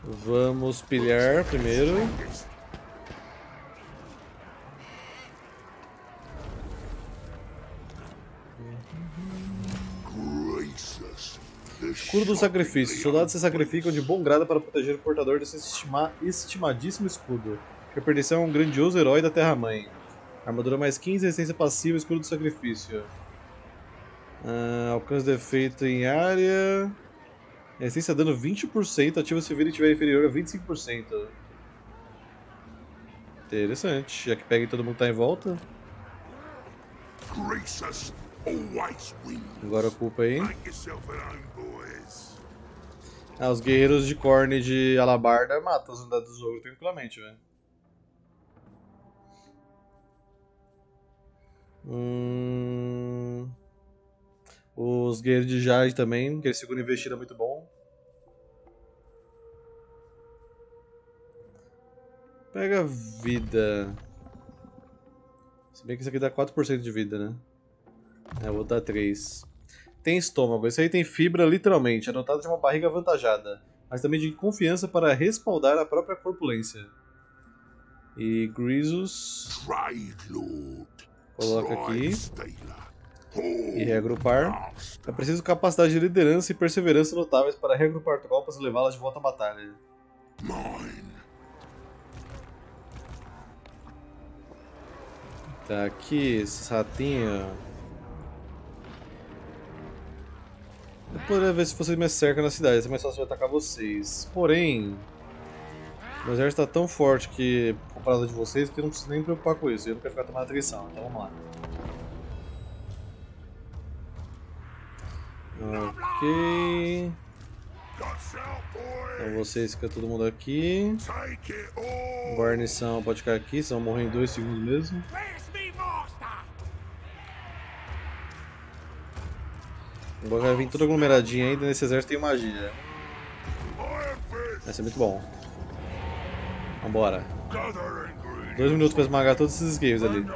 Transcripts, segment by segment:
Vamos pilhar primeiro. Escudo do sacrifício. Os soldados se sacrificam de bom grado para proteger o portador desse estimadíssimo escudo, que pertenceu a um grandioso herói da Terra-mãe. Armadura mais 15, resistência passiva, escudo do sacrifício. Alcance de efeito em área. Resistência dano 20%, ativa se o vírus estiver inferior a 25%. Interessante, já que pega e todo mundo tá em volta. Agora ocupa aí. Os guerreiros de Khorne de Alabarda matam as unidades dos ogros tranquilamente, velho. Os guerreiros de Jade também, que eles seguram investida é muito bom. Pega vida. Se bem que isso aqui dá 4% de vida, né? Eu vou dar 3. Tem estômago. Esse aí tem fibra, literalmente. É dotado de uma barriga avantajada, mas também de confiança para respaldar a própria corpulência. E Grisus. Coloca aqui. E reagrupar. É preciso capacidade de liderança e perseverança notáveis para reagrupar tropas e levá-las de volta à batalha. Tá aqui, esses ratinhos. Eu poderia ver se vocês me cercam na cidade, é mais fácil de atacar vocês. Porém, meu exército está tão forte que, comparado de vocês, que eu não preciso nem me preocupar com isso. Eu não quero ficar tomando atenção, então vamos lá. Ok. Então vocês ficam todo mundo aqui. Guarnição pode ficar aqui, senão morrer em 2 segundos mesmo. Agora vai vir toda aglomeradinha ainda, nesse exército tem magia. Vai ser muito bom. Vambora. 2 minutos para esmagar todos esses esquivos ali.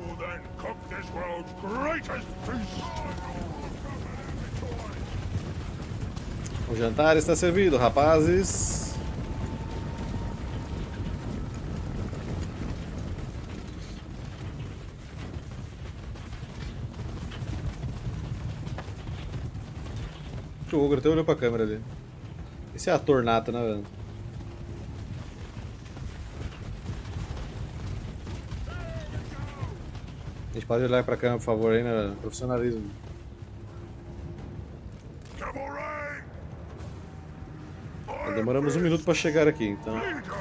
O jantar está servido, rapazes. O ogro até olhou pra câmera ali. Esse é ator nato, né, velho? A gente pode olhar pra câmera, por favor, aí, né? Profissionalismo. Demoramos 1 minuto pra chegar aqui, então.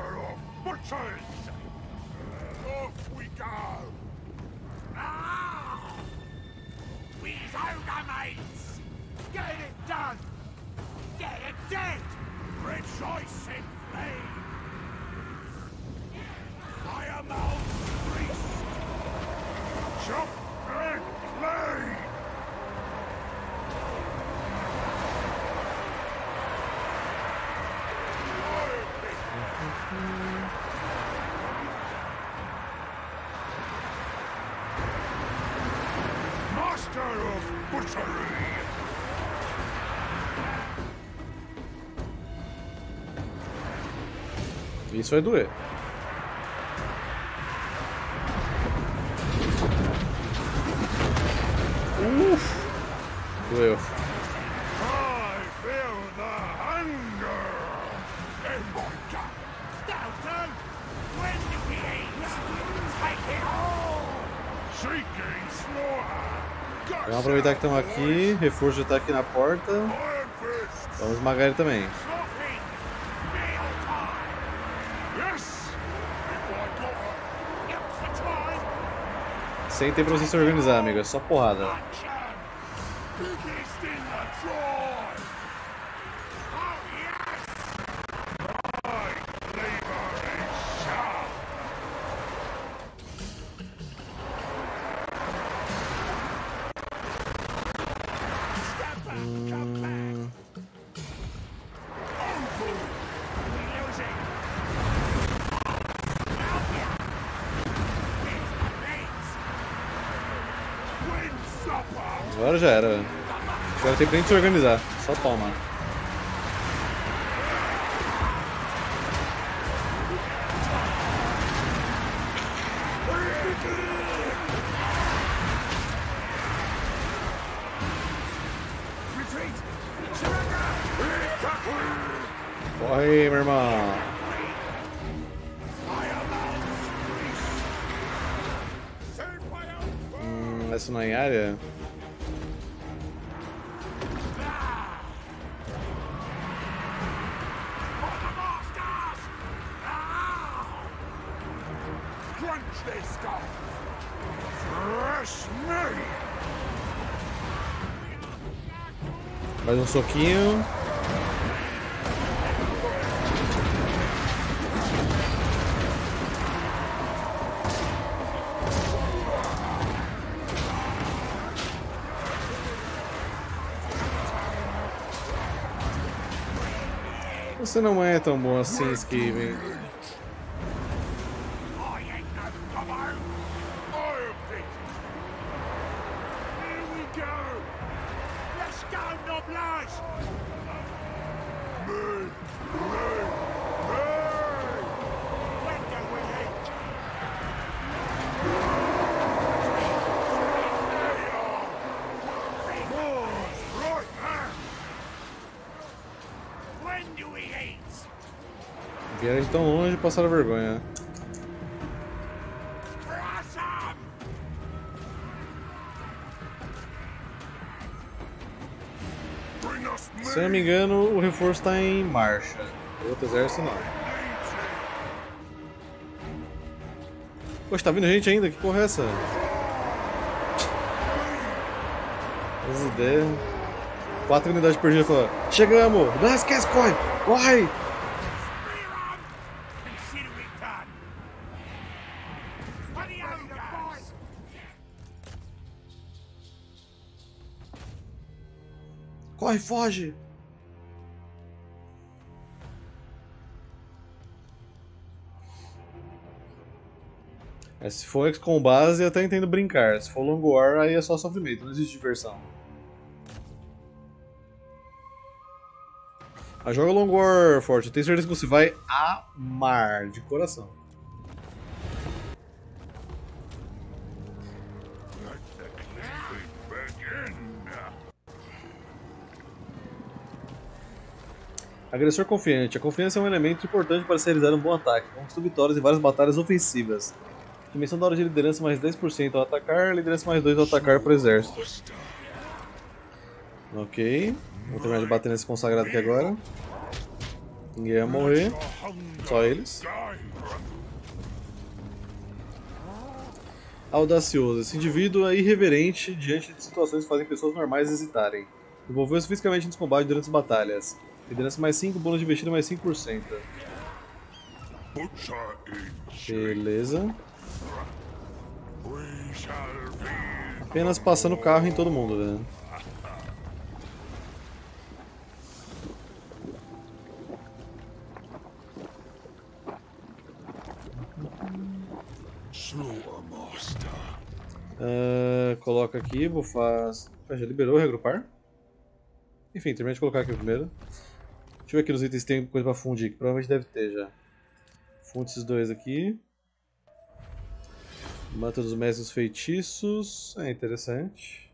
Isso vai doer. Doeu. Vamos aproveitar que estamos aqui. Reforço já está aqui na porta. Vamos esmagar ele também. Sem tempo pra você se organizar, amigo. É só porrada. Agora já era. Agora tem pra gente se organizar. Só toma. Corre aí, meu irmão. Essa não é em área? Mais um soquinho. Você não é tão bom assim, Skaven. Vieram de tão longe e passaram vergonha. Se eu não me engano, o reforço está em marcha. O outro exército não. Poxa, tá vindo gente ainda? Que porra é essa? As ideias. 4 unidades perdidas falaram: chegamos! Não esquece, corre! Corre! Corre, foge! Se for X com base, eu até entendo brincar. Se for Long War, aí é só sofrimento, não existe diversão. Mas joga Long War, Forte. Eu tenho certeza que você vai amar de coração. Agressor confiante. A confiança é um elemento importante para se realizar um bom ataque. Conquistou vitórias em várias batalhas ofensivas. Dimensão da hora de liderança mais 10% ao atacar, liderança mais 2 ao atacar para o exército. Ok. Vou terminar de bater nesse consagrado aqui agora. Ninguém vai morrer. Só eles. Audacioso. Esse indivíduo é irreverente diante de situações que fazem pessoas normais hesitarem. Envolveu-se fisicamente nos combates durante as batalhas. Liderança mais 5, bônus de investida mais 5%. Beleza. Apenas passando o carro em todo mundo, né? Coloca aqui, vou fazer. Já liberou reagrupar? Enfim, termina de colocar aqui primeiro. Deixa eu ver aqui nos itens se tem coisa pra fundir, que provavelmente deve ter já. Funde esses dois aqui. Mata dos mestres feitiços. É interessante.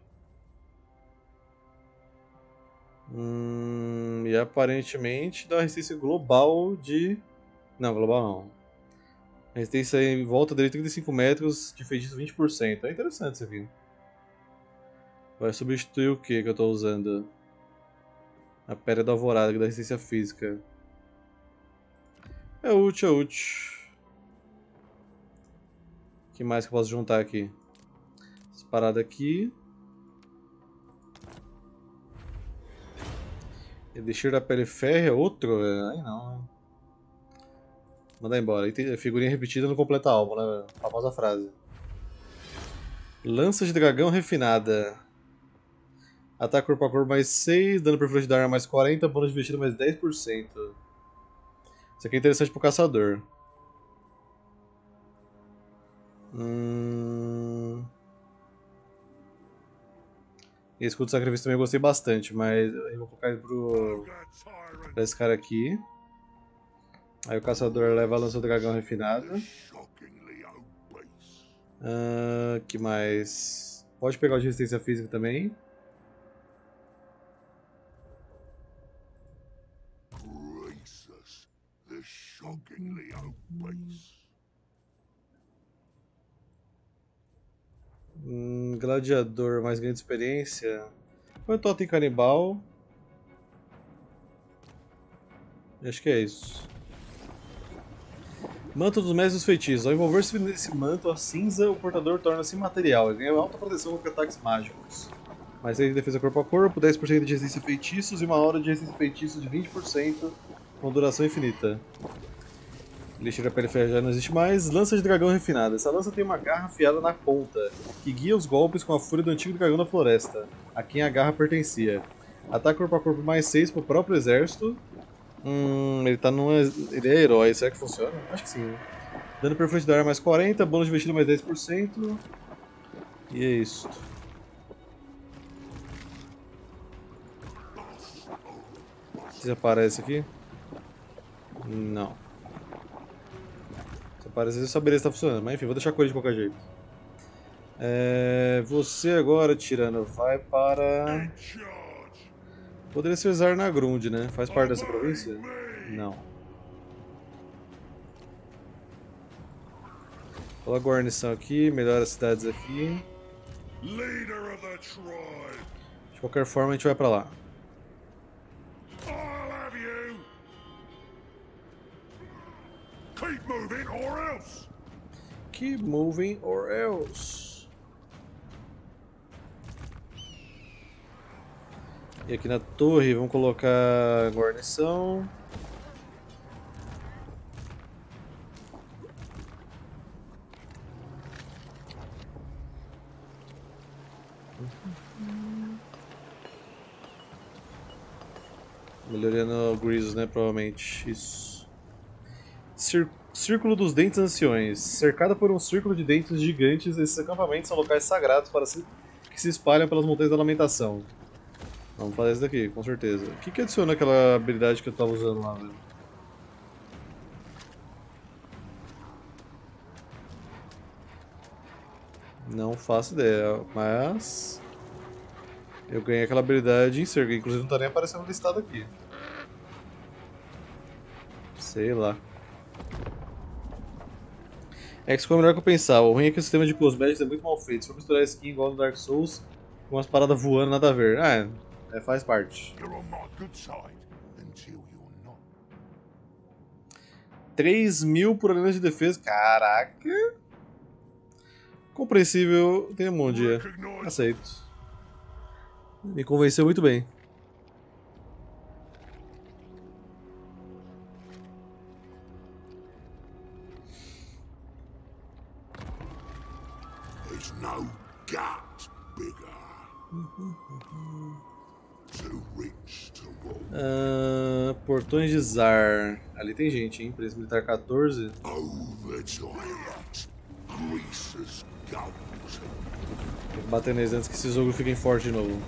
E aparentemente dá uma resistência global de. Não, global não. Resistência em volta dele 35 metros de feitiço 20%. É interessante isso aqui. Vai substituir o que eu estou usando? A Pedra da Alvorada, que dá resistência física. É útil, é útil. O que mais que eu posso juntar aqui? Essas paradas aqui. Elixir da Pele Férrea, outro? Aí não, né? Manda embora. Figurinha repetida no completa álbum, né? A famosa frase. Lança de dragão refinada. Ataque corpo a corpo mais 6, dano por flecha da arma mais 40, bônus de vestido mais 10%. Isso aqui é interessante pro caçador. E escudo de sacrifício também eu gostei bastante, mas eu vou colocar ele pra esse cara aqui. Aí o caçador leva a lança do dragão refinada. Que mais? Pode pegar o de resistência física também. Gladiador, mais ganho de experiência. Foi o totem canibal. Acho que é isso. Manto dos Mestres dos Feitiços. Ao envolver-se nesse manto, a cinza, o portador torna-se imaterial. Ele ganha alta proteção contra ataques mágicos. Mais 6 de defesa corpo a corpo, 10% de resistência a feitiços e uma hora de resistência a feitiços de 20% com duração infinita. Lixeira pele já não existe mais. Lança de dragão refinada. Essa lança tem uma garra afiada na ponta, que guia os golpes com a fúria do antigo dragão da floresta, a quem a garra pertencia. Ataque corpo a corpo mais 6 pro próprio exército. Ele tá num. Ele é herói, será que funciona? Acho que sim. Dano perfeito da arma mais 40, bônus de vestido mais 10%. E é isso. Se aparece aqui? Não. Se aparecer eu saberia se tá funcionando, mas enfim, vou deixar com ele de qualquer jeito. Você agora, tirano, vai para... Poderia ser usar na Grund, né? Faz parte dessa província? Não. Coloca a guarnição aqui, melhora as cidades aqui. De qualquer forma, a gente vai pra lá. Keep moving or else. E aqui na torre vamos colocar guarnição. Melhoria no Grisos, né? Provavelmente. Isso. Círculo dos Dentes Anciões. Cercada por um círculo de dentes gigantes, esses acampamentos são locais sagrados que se espalham pelas montanhas da Lamentação. Vamos fazer isso daqui, com certeza. O que adiciona aquela habilidade que eu tava usando lá, velho? Não faço ideia, mas... eu ganhei aquela habilidade em cerca, inclusive não tá nem aparecendo listado aqui. Sei lá. XCOM é melhor que eu pensava. O ruim é que o sistema de cosméticos é muito mal feito. Se for misturar skin igual no Dark Souls, com umas paradas voando, nada a ver. Faz parte. 3.000 por aliança de defesa. Caraca! Compreensível, tem um bom dia. Aceito. Me convenceu muito bem. Portões de Zar. Ali tem gente, hein? Preço militar 14. Tem que bater neles antes que esses ogros fiquem fortes de novo.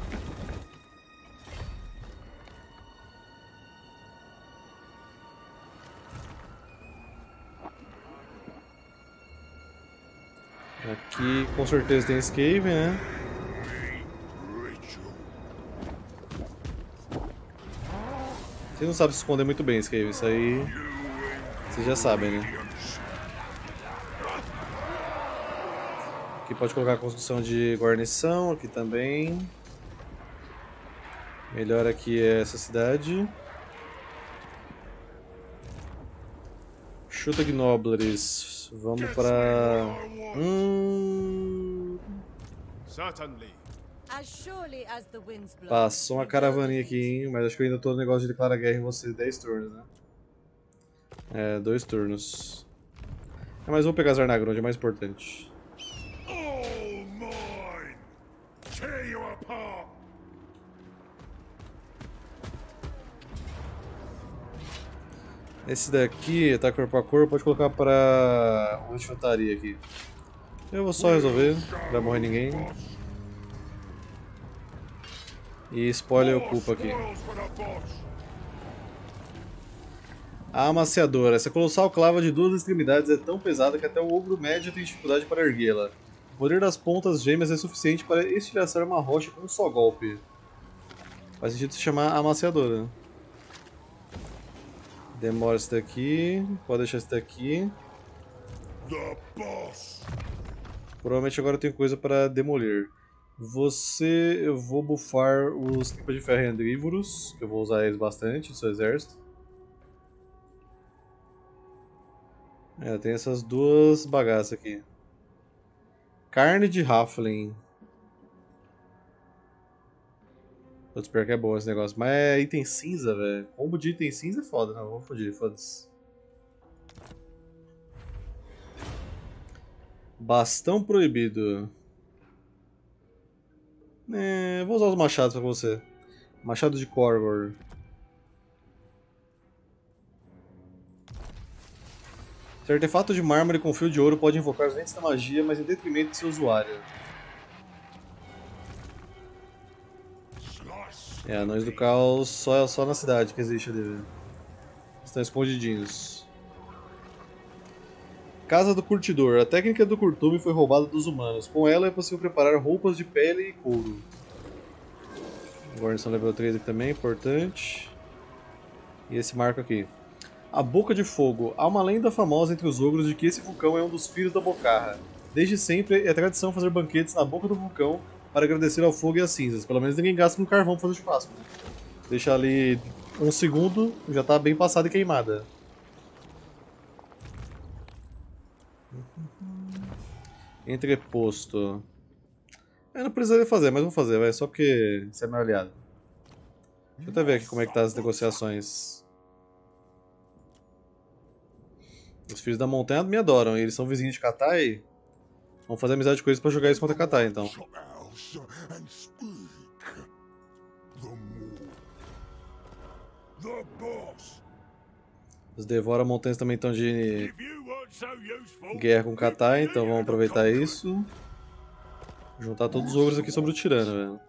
Aqui com certeza tem escape, né? Você não sabe se esconder muito bem, escape. Isso aí vocês já sabem, né? Aqui pode colocar a construção de guarnição, aqui também. Melhor aqui é essa cidade. Chuta Gnoblers. Vamos pra... Passou uma caravaninha aqui, hein? Mas acho que eu ainda tô no negócio de declarar guerra em você 10 turnos, né? 2 turnos. Mas vou pegar Zarnagrund, é mais importante. Esse daqui, ataque corpo a corpo, pode colocar pra uma infantaria aqui. Eu vou só resolver, não vai morrer ninguém. E spoiler ocupa aqui. A amaciadora. Essa colossal clava de 2 extremidades é tão pesada que até o ogro médio tem dificuldade para erguê-la. O poder das pontas gêmeas é suficiente para estilhaçar uma rocha com um só golpe. Faz sentido se chamar amaciadora. Demora esse daqui. Pode deixar esse daqui. Provavelmente agora eu tenho coisa para demolir. Você, eu vou buffar os tripas de ferro herbívoros, que eu vou usar eles bastante no seu exército. Tem essas duas bagaças aqui. Carne de Halfling. Putz, pior que é bom esse negócio. Mas é item cinza, velho. Combo de item cinza é foda, não. Vou fugir, foda-se. Bastão proibido. Vou usar os machados pra você. Machado de Corvor. Esse artefato de mármore com fio de ouro pode invocar os ventos da magia, mas em detrimento de seu usuário. Anões do caos só na cidade que existe ali, velho. Estão escondidinhos. Casa do Curtidor. A técnica do curtume foi roubada dos humanos. Com ela é possível preparar roupas de pele e couro. Guarnição level 3 aqui também, importante. E esse marco aqui. A Boca de Fogo. Há uma lenda famosa entre os ogros de que esse vulcão é um dos filhos da Bocarra. Desde sempre é tradição fazer banquetes na boca do vulcão para agradecer ao fogo e às cinzas. Pelo menos ninguém gasta com carvão para fazer churrasco. Deixa ali um segundo, já está bem passada e queimada. Entreposto. Eu não precisaria fazer, mas vou fazer, vai, só porque você é meu aliado. Deixa eu até ver aqui como é que tá as negociações. Os filhos da montanha me adoram, e eles são vizinhos de Katai. Vamos fazer amizade com eles pra jogar isso contra Katai, então. Os Devora Montanhas também estão de guerra com Katai, então vamos aproveitar isso. Juntar todos os ogros aqui sobre o tirano, velho.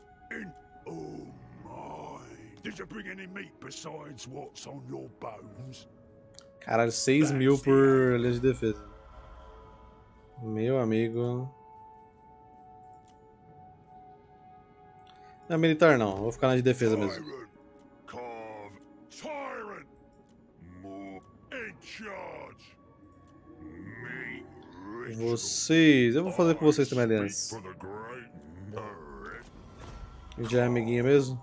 Caralho, 6.000 por linha de defesa. Meu amigo. Não, militar não, vou ficar na de defesa mesmo. Vocês, eu vou fazer com vocês também aliança. Já é amiguinha mesmo?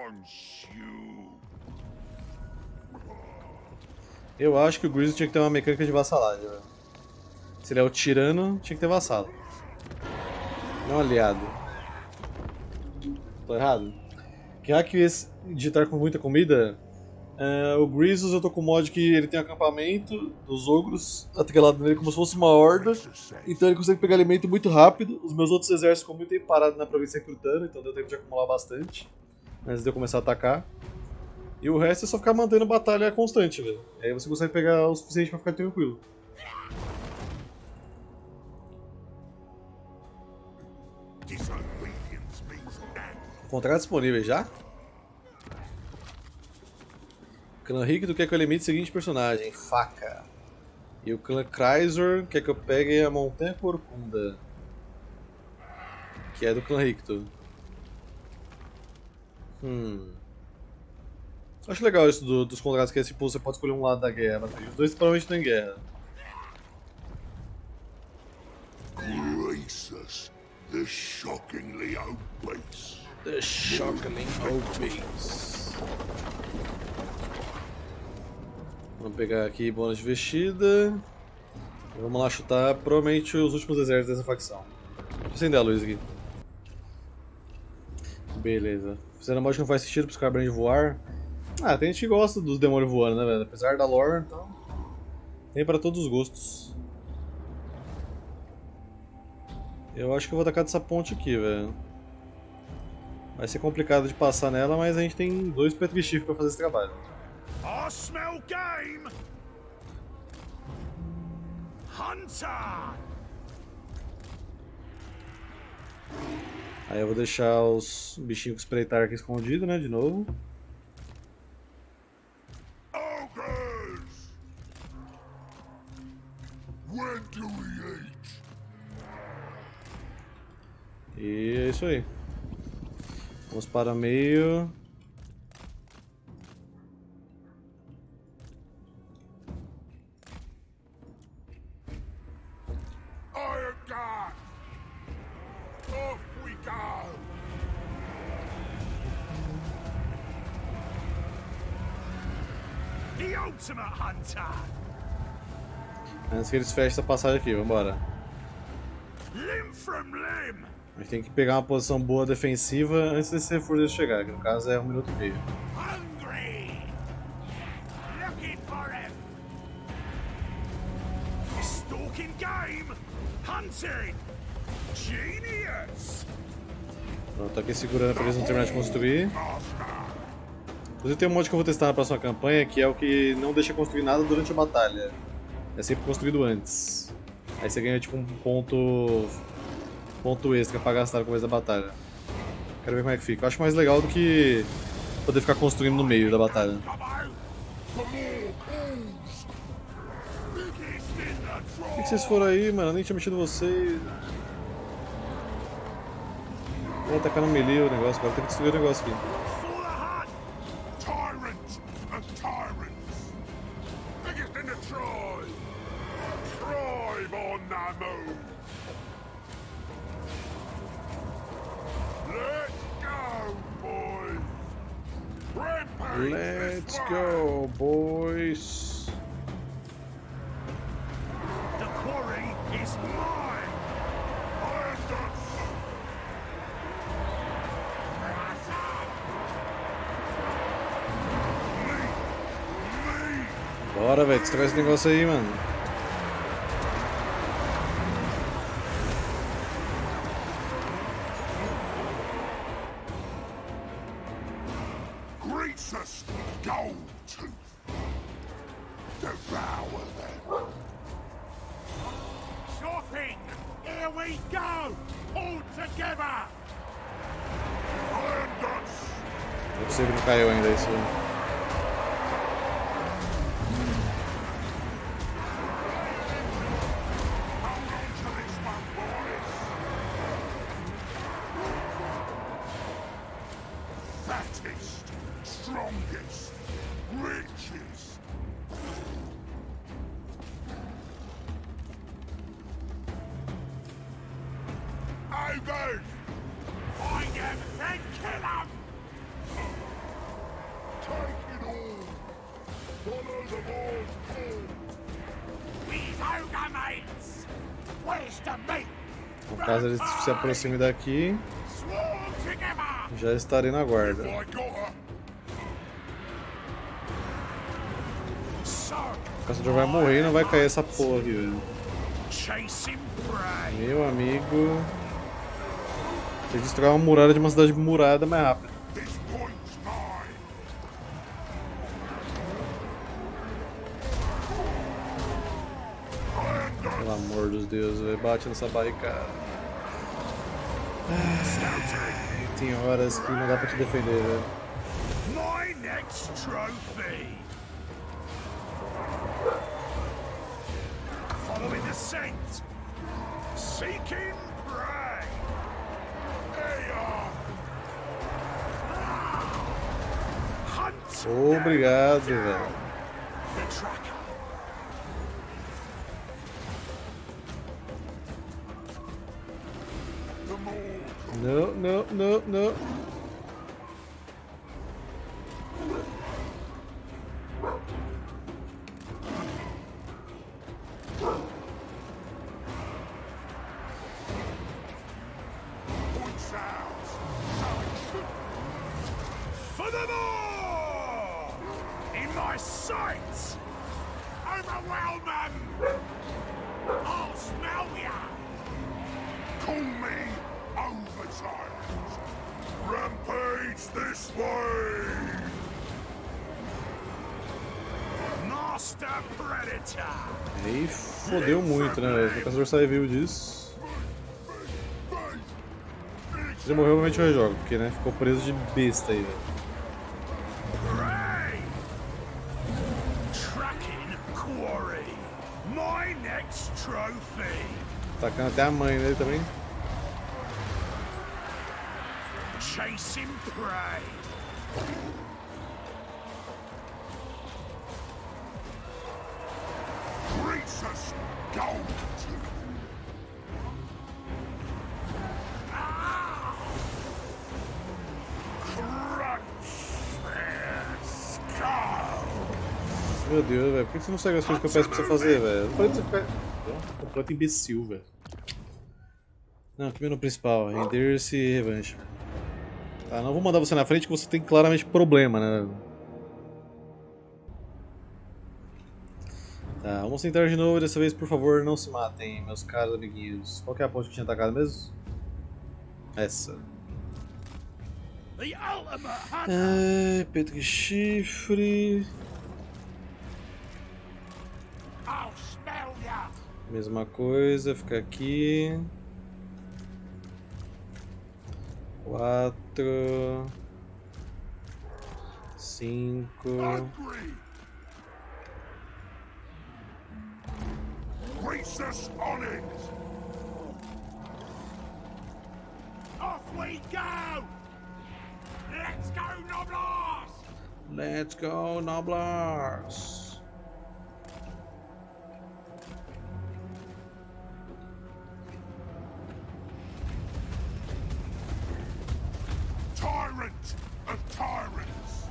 Eu acho que o Grizzly tinha que ter uma mecânica de vassalagem, velho. Se ele é o tirano, tinha que ter vassalo. Não aliado. Tô errado? Já que esse digitar com muita comida, o Grizzly eu tô com o mod que ele tem um acampamento dos ogros atrelado nele como se fosse uma horda. Então ele consegue pegar alimento muito rápido. Os meus outros exércitos ficam muito tempo parados na província recrutando, então deu tempo de acumular bastante antes de eu começar a atacar. E o resto é só ficar mantendo batalha constante, velho. Aí você consegue pegar o suficiente pra ficar tranquilo. Contratos disponíveis já? O clã Ricto quer que eu limite o seguinte personagem, Faca. E o clã Chrysor quer que eu pegue a Montanha Corcunda, que é do clã Ricto. Acho legal isso dos contratos, que é tipo, você pode escolher um lado da guerra, mas os dois provavelmente estão em guerra. The shockingly obese. The shockingly obese. Vamos pegar aqui bônus de vestida. Vamos lá chutar provavelmente os últimos exércitos dessa facção. Deixa eu acender a luz aqui. Beleza. Fizeram mod que não faz sentido para os caras de voar. Tem gente que gosta dos demônios voando, né, velho? Apesar da lore, então. Tem para todos os gostos. Eu acho que eu vou atacar dessa ponte aqui, velho. Vai ser complicado de passar nela, mas a gente tem 2 petrichifres para fazer esse trabalho. I smell game. Hunter. Aí eu vou deixar os bichinhos espreitar aqui escondidos, né, de novo. Ogres. When do we eat? E é isso aí. Vamos para meio. The ultimate hunter. Antes que eles fechem essa passagem aqui, vambora. Limb from limb. A gente tem que pegar uma posição boa defensiva antes desse reforço chegar, que no caso é 1 minuto e meio. Hungry. Looking for him. Stalking game. Hunting. Genius. Pronto, tô aqui segurando pra eles não terminar de construir. Inclusive tem um monte que eu vou testar na próxima campanha, que é o que não deixa construir nada durante a batalha. É sempre construído antes. Aí você ganha tipo um ponto extra pra gastar no começo da batalha. Quero ver como é que fica. Eu acho mais legal do que poder ficar construindo no meio da batalha. Por que vocês foram aí, mano? Eu nem tinha mexido vocês. Vou atacar no melee o negócio, agora tem que destruir o negócio aqui. For the hunt. Tyrant of tyrants. Biggest in the tribe. Tribe on the move. Let's go, boys. Rampage. Let's go, boys. The quarry is mine. I'm done. Bora, velho, destrói esse negócio aí, mano. Greasus Gold Tooth. Devour them. Sure thing. Here we go. All together. Iron Guts. Não é possível que não caiu ainda isso. Hold on to this one, boys. Fattest, strongest, richest. Ogres! Find them and kill them! Take it all! Follow the boy's call! These ogre mates! Where's the meat? No caso eles se aproximem daqui, Swarm together! já estarei na guarda. I got her! So, O caçador vai morrer e não vai cair essa porra aqui, velho. chasing prey! Meu amigo. Você destrói uma muralha de uma cidade murada mais rápido. This point's mine! Pelo amor dos deuses, velho. Bate nessa barricada. Ai, tem horas que não dá pra te defender, velho. My next trophy! Following the scent! Seeking prey! There you are! Hunt! Obrigado, velho. The tracker! The more Não, não, não, não. points out! How it should be. For the more! In my sights! Overwhelm them! I'll smell ya! Call me Overtyrant! Rampage this way! Master Predator! Aí fodeu muito, né, velho? Se o caçador sair vivo disso. Se ele morreu, provavelmente eu rejogo, porque, né, ficou preso de besta aí, velho. Prey! Tracking quarry! My next trophy! Atacando até a mãe dele também. Chasing prey! Greasus Gold Tooth! Crunch their skull! Meu Deus, velho. Por que você não segue as coisas que eu peço pra você fazer, velho? Eu falei pra você ficar... Completo imbecil, velho. Não, aqui menu principal. Render-se e revanche. Tá, não vou mandar você na frente que você tem claramente problema, né? Tá, vamos tentar de novo. Dessa vez, por favor, não se matem, meus caros amiguinhos. Qual que é a ponte que tinha atacado mesmo? Essa. Peito de chifre. Mesma coisa, fica aqui. 4 5 Brace us on it! Off we go! Let's go, Noblars! Let's go, Noblars! Tyrant of tyrants!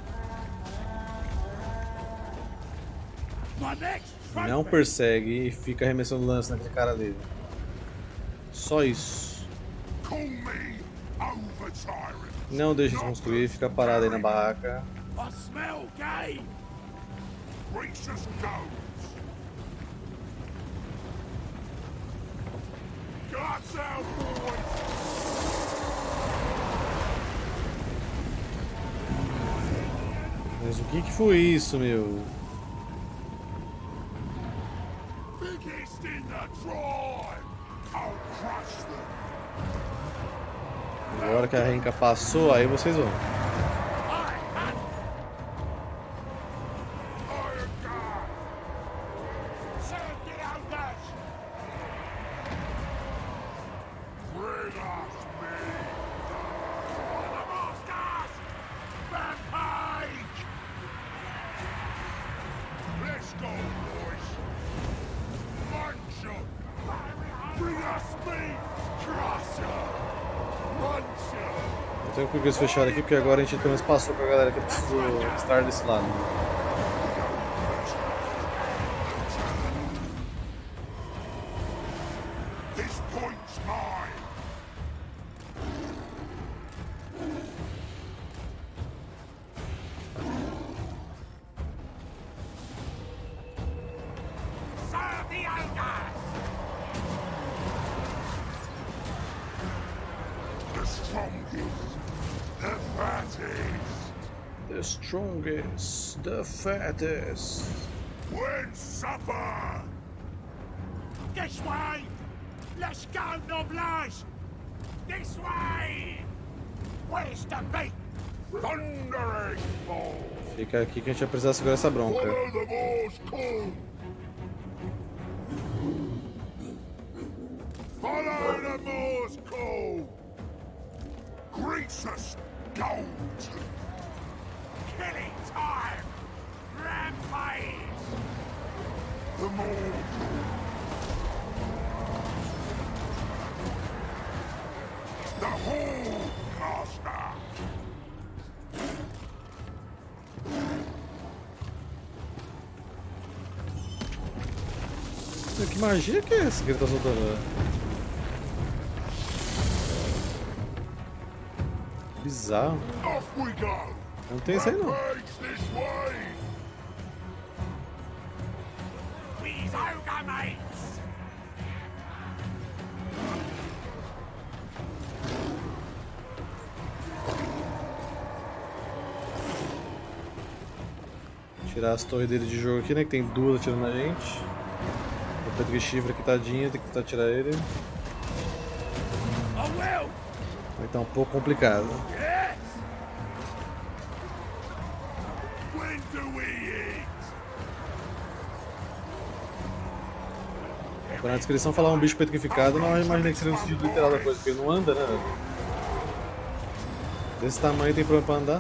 My next Não persegue e fica arremessando lance naquele cara dele. Só isso. Call me over tyrant! Não deixe de construir, fica parado aí na barraca. I smell game! Racist goes! Guards out, boys! Mas o que foi isso, meu? Biggest in the tribe! I'll crush them! Agora que a renca passou, aí vocês vão. Eu tenho que eles fecharam aqui porque agora a gente pelo menos passou com a galera que precisou estar desse lado. This point's mine! Serve the ogres! The strongest, the fattest. The strongest, the fattest. When's supper? This way! Let's go, Noblars! This way! Where's the meat? Thundering balls! Fica aqui que a gente vai precisar segurar essa bronca. Follow the Morse call! Follow the Morse call! Grease us gold! Killing time! Rampage! The more... The whole master! Que magia que é essa que ele tá soltando? Bizarro. Off we go! Não tem isso aí não. Rampage this way! These ogre mates! Tirar as torres dele de jogo aqui, né? Que tem duas atirando na gente. O Pedro Chifre aqui tadinho, tem que tentar tirar ele. Vai estar um pouco complicado. When do we eat? Pra na descrição falar um bicho petrificado, não imaginei que seria no sentido literal da coisa, porque ele não anda, né? Velho? Desse tamanho tem problema pra andar.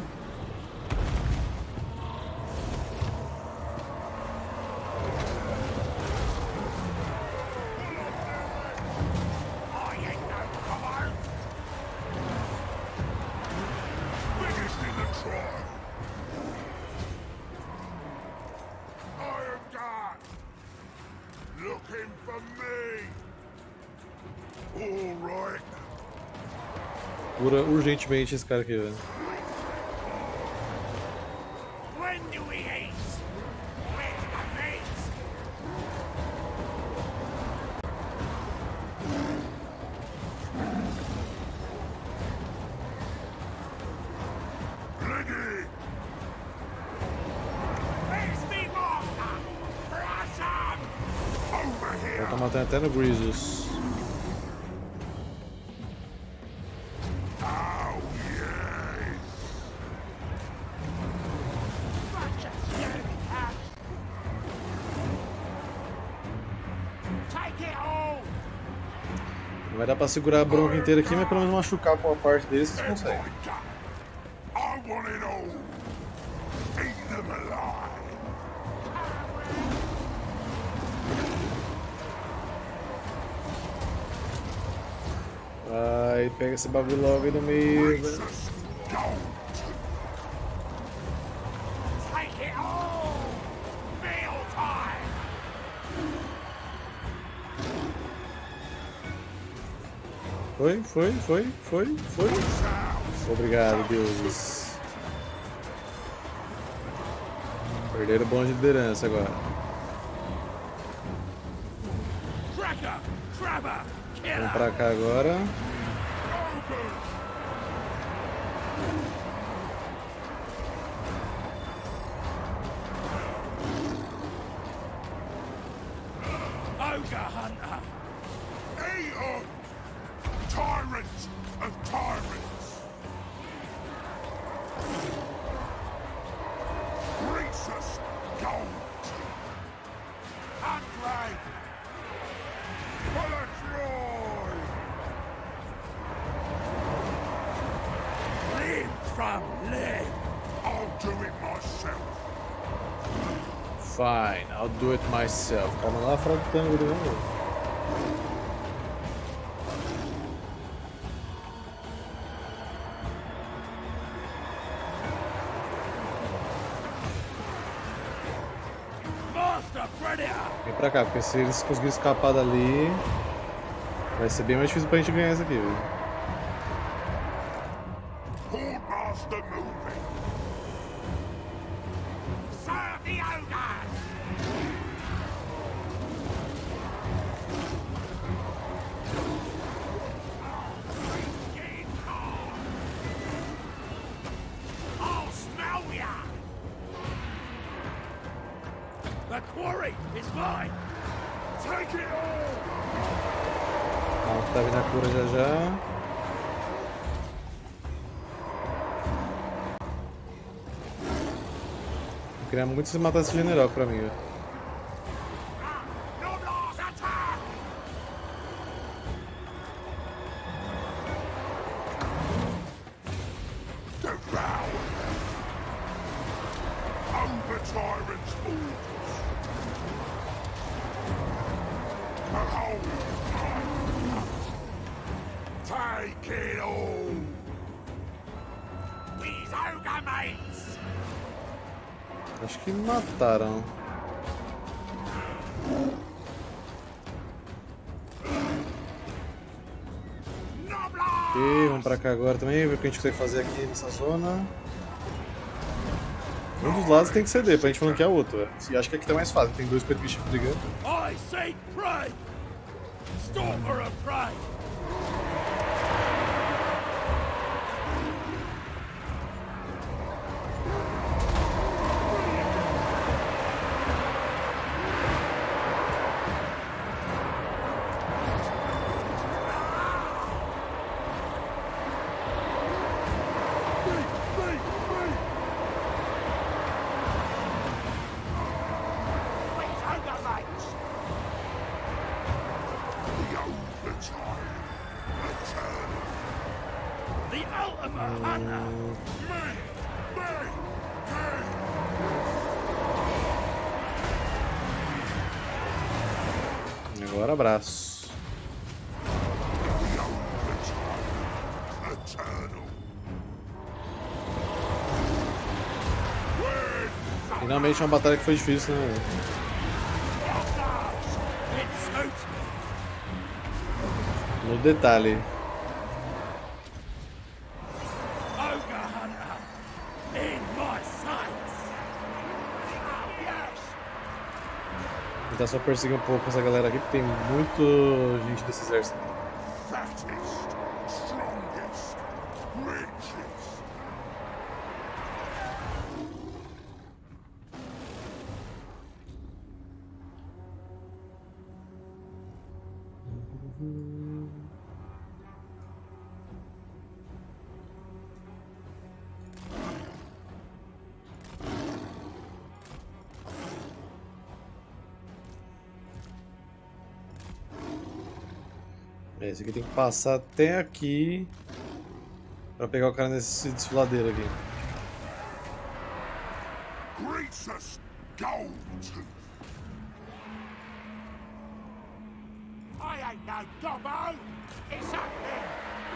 Cura urgentemente esse cara aqui, velho. When do we eat? Where's the meat? Ready! Where's me master? Crush him! Over here! Ela tá matando até no Grisus. Oh, yes! Bunch of scaredy cats! Take it all! Não vai dar pra segurar a bronca inteira aqui, mas pelo menos machucar com a parte deles vocês conseguem. I want it all! Eat them alive! Vai, pega esse bagulho logo aí no meio, velho. Just don't! Take it all! Meal time! Foi. Obrigado, deuses. Perderam o bonde de liderança agora. Cracker! Crabber! Vamos Killer! pra cá agora. Ogre Hunter! Eat 'em! Tyrant of tyrants! Rhesus gold! Ungrave! Palatroy! Live from live! I'll do it myself! Fine, I'll do it myself. Calma lá, fora do tango de novo. Master Predator! Vem pra cá, porque se eles conseguirem escapar dali, vai ser bem mais difícil pra gente ganhar isso aqui, velho. Horde Master moving! Serve the ogres! I'll smell ya! The quarry is mine! Take it all! Calma que tá vindo a cura já já. Eu queria muito se matar esse general pra mim, velho. Noblars attack! Devour! Over tyrants' borders! Behold! Take it all! These ogre mates! Acho que mataram. Noblars! Ok, vamos pra cá agora também, ver o que a gente consegue fazer aqui nessa zona. Um dos lados tem que ceder pra gente flanquear o outro, velho. E acho que aqui tá mais fácil, tem dois coelhos brigando. I seek prey! Stalker of prey! These ogre mates! The overtime! Eternal! The ultimate hunter! Agora abraço. The overtime! Eternal! Finalmente uma batalha que foi difícil, né? It suits me! No detalhe. tentar só perseguir um pouco essa galera aqui, porque tem muito gente desse exército. Fattest, strongest, richest. Esse aqui tem que passar até aqui pra pegar o cara nesse desfiladeiro aqui. Greasus Goldtooth. I ain't no gobbo. It's up there.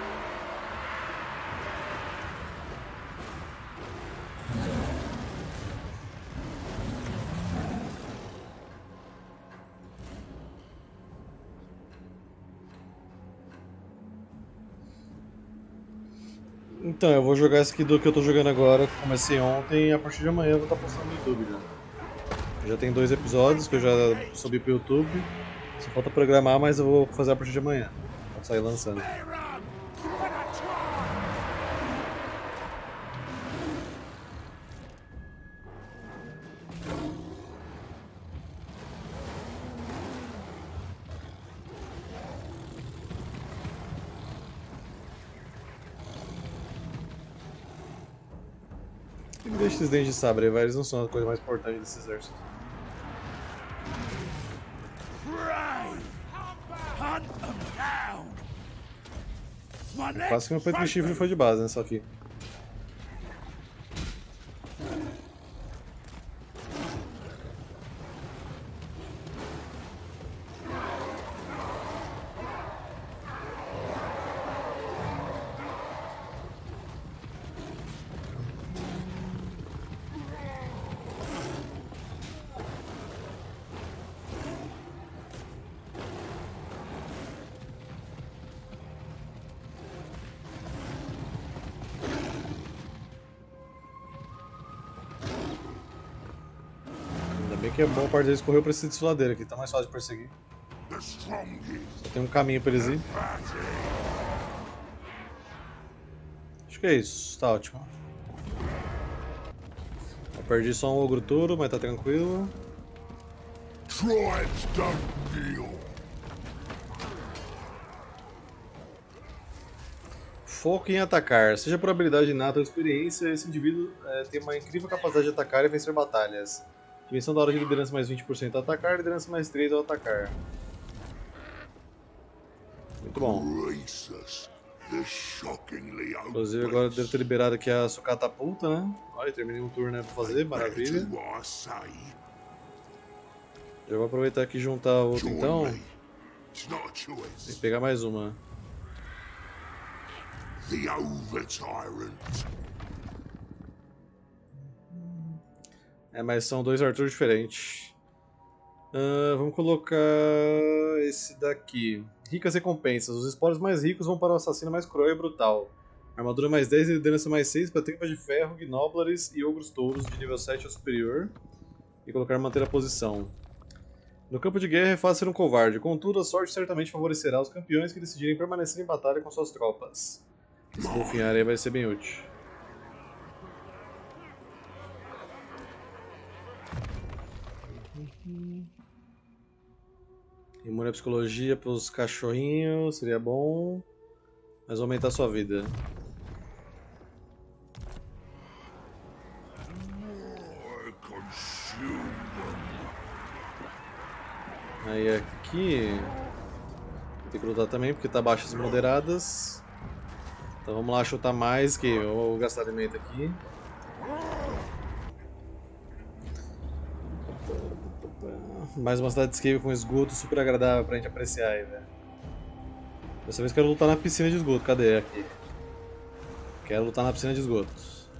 Então, eu vou jogar esse aqui do que eu tô jogando agora, que comecei ontem, e a partir de amanhã eu vou estar postando no YouTube já. Já tem 2 episódios que eu já subi pro YouTube, só falta programar, mas eu vou fazer a partir de amanhã, vou sair lançando. E deixa esses dentes de sabre aí, eles não são a coisa mais importante desse exército. Quase que meu peito de chifre foi de base, né? Só que. Bem que é bom a parte deles correu pra esse desfiladeiro aqui, tá mais fácil de perseguir. Só tem um caminho pra eles ir. Acho que é isso, tá ótimo. Eu perdi só um ogro touro, mas tá tranquilo. Tribes don't kneel. Foco em atacar. Seja por habilidade inata ou experiência, esse indivíduo tem uma incrível capacidade de atacar e vencer batalhas. Dimensão da hora de liderança mais 20% ao atacar, liderança mais 3 ao atacar. Muito bom. Inclusive agora eu devo ter liberado aqui a sua catapulta, né? Olha, terminei um turno pra fazer, maravilha. Eu vou aproveitar aqui e juntar outro então. Tem que pegar mais uma. Mas são 2 Arthur diferentes. Vamos colocar esse daqui. Ricas recompensas. Os espólios mais ricos vão para o assassino mais cruel e brutal. Armadura mais 10 e liderança mais 6 para tripas de ferro, gnoblares e ogros touros de nível 7 ou superior. E colocar manter a posição. No campo de guerra é fácil ser um covarde, contudo a sorte certamente favorecerá os campeões que decidirem permanecer em batalha com suas tropas. Esse golfinhar aí vai ser bem útil. Imune à psicologia para os cachorrinhos, seria bom. Mas vai aumentar a sua vida. Aí aqui tem que lutar também porque tá baixas moderadas. Então vamos lá chutar mais, que eu vou gastar alimento aqui. Mais uma cidade de escape com esgoto super agradável pra gente apreciar aí, velho. Dessa vez quero lutar na piscina de esgoto, cadê aqui? Quero lutar na piscina de esgoto.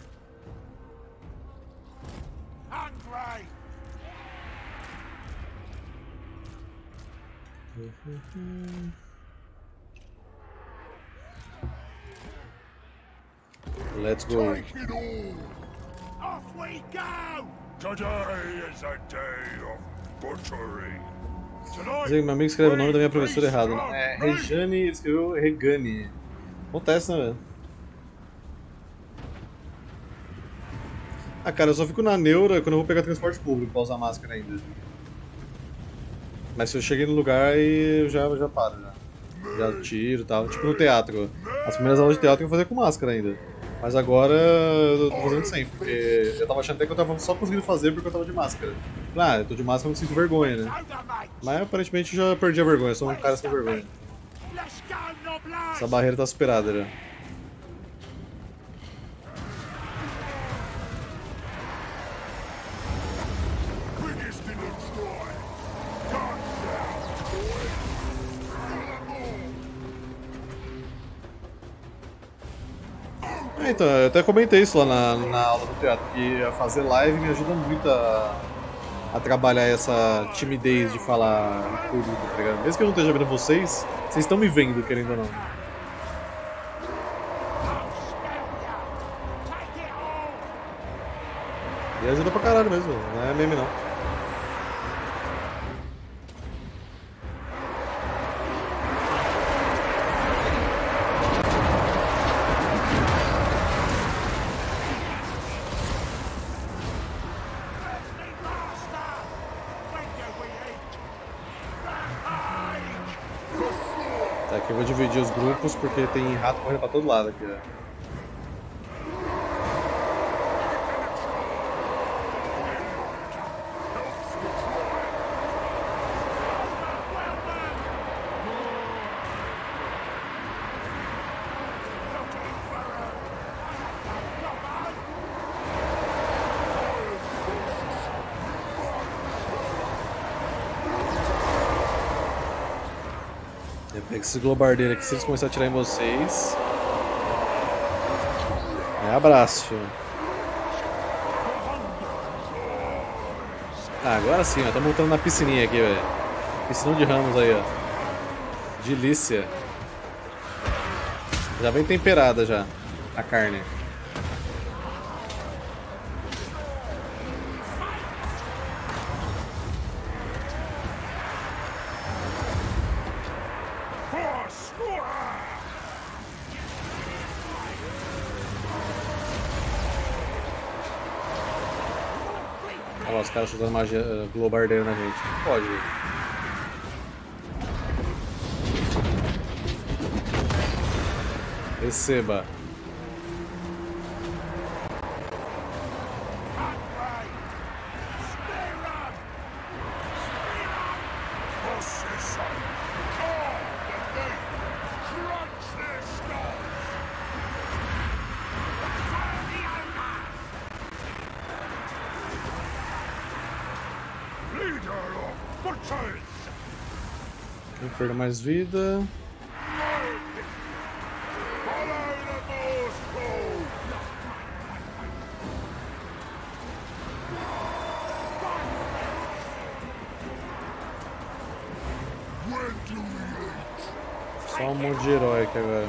Let's go. Take it all. Off we go. Today is a day of butchery. Meu amigo escreveu o nome da minha professora errado. Não, é Rejane, ele escreveu Regani. Acontece, né, velho? Ah, cara, eu só fico na neura quando eu vou pegar transporte público pra usar máscara ainda. Mas se eu cheguei no lugar, aí eu já paro, já. Já tiro e tal. Tipo no teatro. As primeiras aulas de teatro eu fazer com máscara ainda. Mas agora eu tô fazendo sem, porque eu tava achando até que eu tava só conseguindo fazer porque eu tava de máscara. Ah, eu tô de máscara, eu não sinto vergonha, né? Mas aparentemente eu já perdi a vergonha, eu sou um cara sem vergonha. Essa barreira tá superada já. Então, eu até comentei isso lá na aula do teatro, que fazer live me ajuda muito a trabalhar essa timidez de falar em público, tá ligado? Mesmo que eu não esteja vendo vocês estão me vendo, querendo ou não. E ajuda pra caralho mesmo, não é meme não. Tá, aqui eu vou dividir os grupos porque tem rato correndo pra todo lado aqui, ó. Pega esse globardeiro aqui, se eles começarem a atirar em vocês. É abraço, filho. Ah, agora sim, ó. Tô montando na piscininha aqui, velho. Piscinão de ramos aí, ó. Delícia. Já vem temperada já a carne. Olha lá, os caras usando magia globardeiro na gente. Não pode. Receba. Quem perdeu mais vida? Só um monte de herói aqui agora.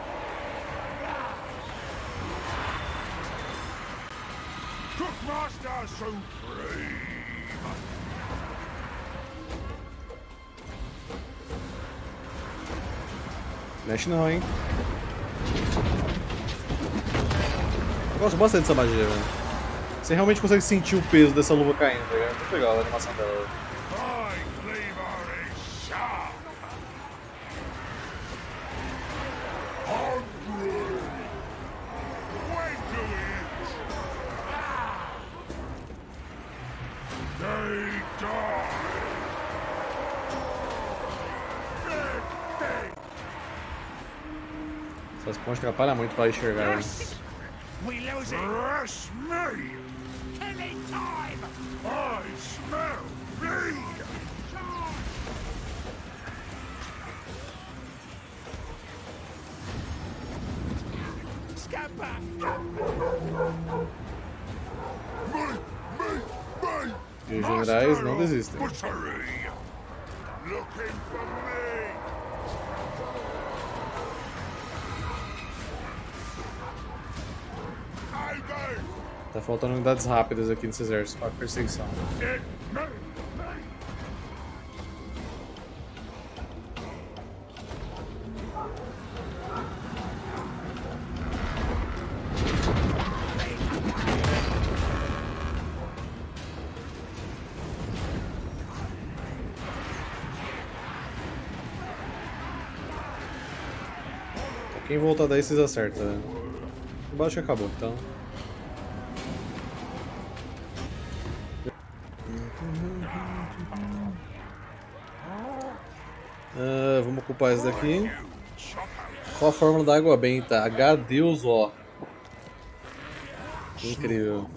Mexe não, hein? Eu gosto bastante dessa magia, velho. Você realmente consegue sentir o peso dessa luva caindo, tá ligado? Muito legal a animação dela. Essas pontes atrapalham muito pra enxergar. Né? E os generais não desistem. Tá faltando unidades rápidas aqui nesse exército para perseguição. Quem voltar daí vocês acertam, né? Embaixo que acabou, então. Vamos ocupar esse daqui. Qual a fórmula da água benta? H-Deus-O. Incrível.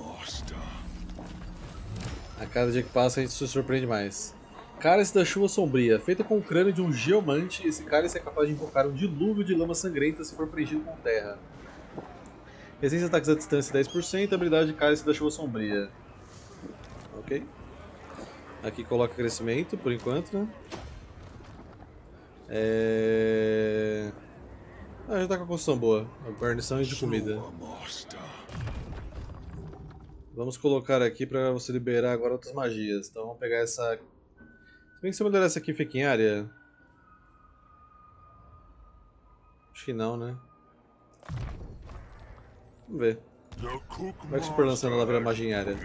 A cada dia que passa a gente se surpreende mais. Cálice da chuva sombria. Feita com o crânio de um geomante, esse cálice é capaz de invocar um dilúvio de lama sangrenta se for preenchido com terra. Resistência a ataques à distância 10%, habilidade de cálice da chuva sombria. Ok. Aqui coloca crescimento por enquanto, né? Já tá com a construção boa. A guarnição e de comida. Vamos colocar aqui pra você liberar agora outras magias. Então vamos pegar essa... Se bem que se eu melhorar essa aqui fica em área. Acho que não, né? Vamos ver. Como é que super lançando ela vira magia em área?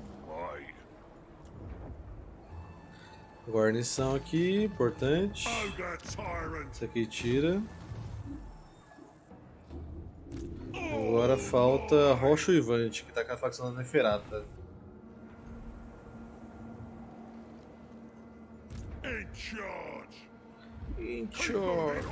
Guarnição aqui, importante. Isso aqui tira. Agora falta Rocha Uivante, que tá com a facção da Neferata. In charge.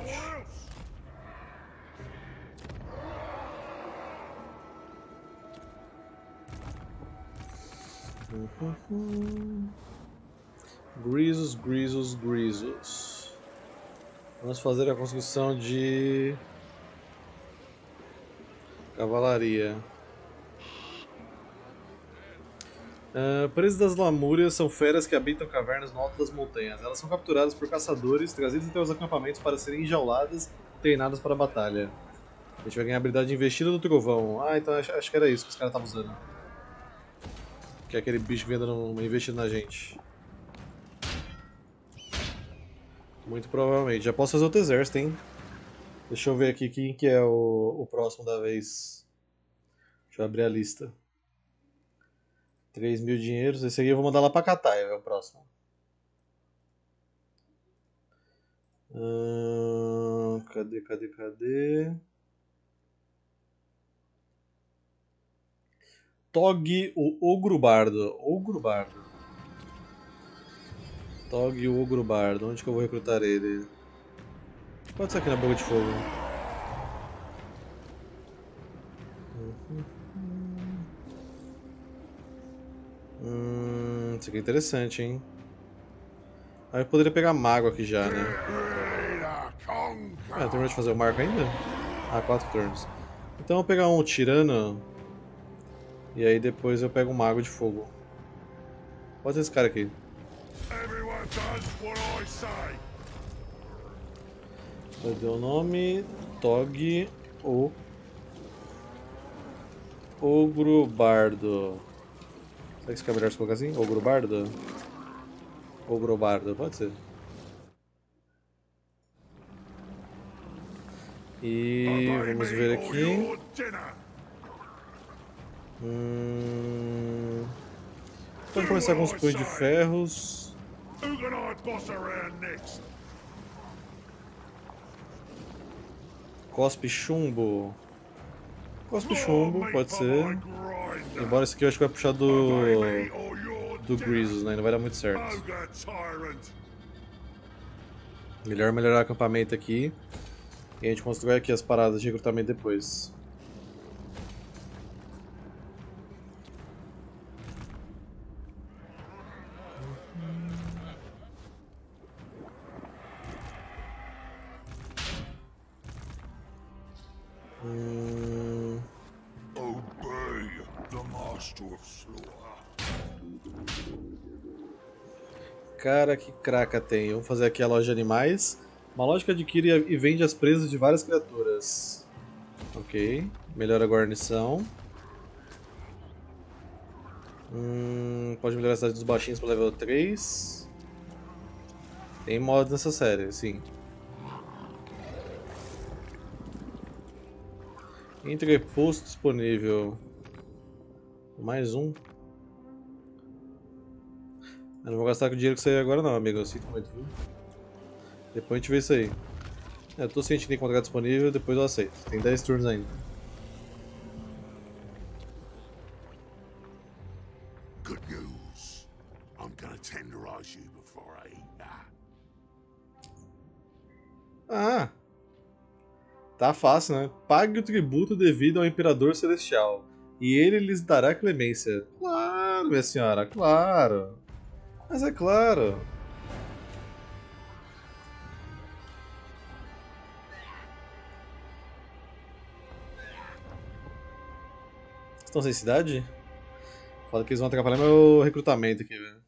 Grisos, grisos, grisos. Vamos fazer a construção de cavalaria. Presas das Lamúrias são feras que habitam cavernas no alto das montanhas. Elas são capturadas por caçadores, trazidas até os acampamentos para serem enjauladas e treinadas para a batalha. A gente vai ganhar a habilidade de investida do trovão. Ah, então acho que era isso que os caras estavam usando. Que é aquele bicho que vem dando uma investida na gente. Muito provavelmente. Já posso fazer outro exército, hein? Deixa eu ver aqui quem que é o próximo da vez. Deixa eu abrir a lista. 3.000 dinheiros. Esse aqui eu vou mandar lá pra Cataia, é o próximo. Cadê? Tog, o Ogro Bardo. Tog, o Ogro Bardo. Onde que eu vou recrutar ele? Pode ser aqui na Boca de Fogo. Isso aqui é interessante, hein? Aí eu poderia pegar mago aqui já, né? Terminou de fazer o marco ainda? 4 turnos. Então eu vou pegar um tirano. E aí depois eu pego um mago de fogo. Pode ser esse cara aqui. Eu dei o nome Tog o Ogro Bardo. Será que isso é melhor se colocar assim? Ogro Bardo? Ogro Bardo, pode ser. E vamos ver aqui. Vamos começar com os punhos de ferros. Cospe chumbo. Cospe chumbo, pode ser. Embora esse aqui eu acho que vai puxar do Grisos, né? Não vai dar muito certo. Melhor melhorar o acampamento aqui. E a gente constrói aqui as paradas de recrutamento depois. Cara, que craca tem. Vamos fazer aqui a loja de animais. Uma loja que adquire e vende as presas de várias criaturas. Ok. Melhora a guarnição. Pode melhorar a cidade dos baixinhos para level 3. Tem mods nessa série, sim. Entreposto disponível. Mais um. Eu não vou gastar com o dinheiro que saiu agora não, amigo. Eu sinto muito, viu? Depois a gente vê isso aí. Eu tô ciente que tem contrato disponível, depois eu aceito. Tem 10 turnos ainda. Good news. I'm gonna tenderize you before I eat that. Ah! Tá fácil, né? Pague o tributo devido ao Imperador Celestial, e ele lhes dará clemência. Claro, minha senhora, claro. Mas é claro. Estão sem cidade? Fala que eles vão atrapalhar meu recrutamento aqui, velho.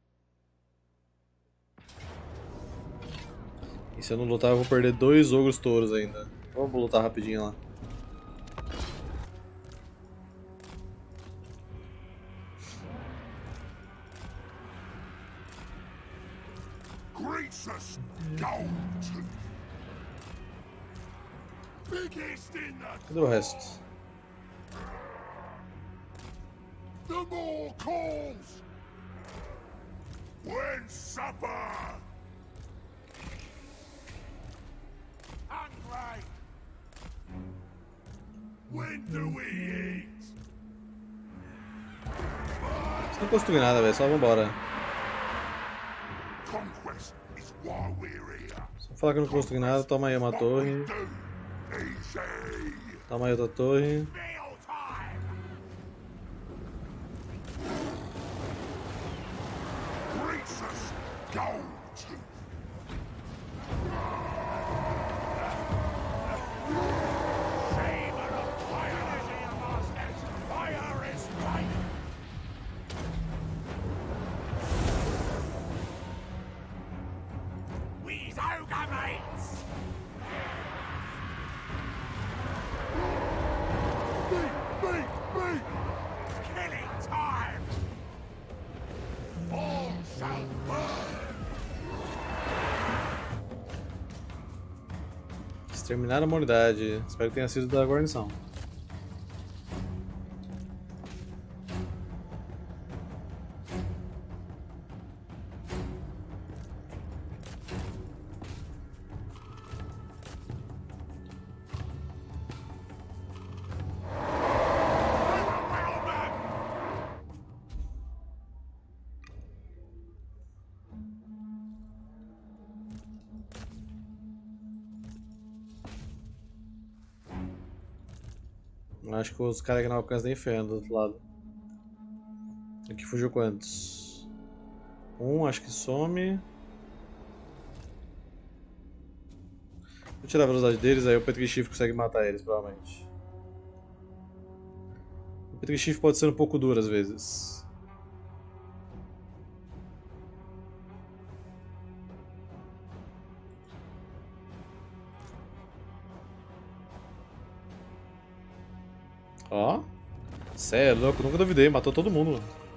E se eu não lutar, eu vou perder 2 ogros touros ainda. Vamos lutar rapidinho lá. Greasus Goldtooth. Biggest in Cadê o resto? the more calls. When supper. Hungry. When do we eat? Não construí nada, velho. Só vambora. Conquest is why we're here. Só falar que eu não construí nada. Toma aí uma torre. Easy. Toma aí outra torre. Meal time. Greasus Goldtooth. Saber of fire is here, masters. Fire is life. We's ogre mates. Beat. Killing time. All shall burn. Exterminar a humanidade. Espero que tenha sido da guarnição. Acho que os caras que não alcançam nem ferro do outro lado. Aqui fugiu quantos? Acho que some. Vou tirar a velocidade deles, aí o Petrichif consegue matar eles, provavelmente. O Petrichif pode ser um pouco duro às vezes. Ó. Cê é louco, nunca duvidei, matou todo mundo.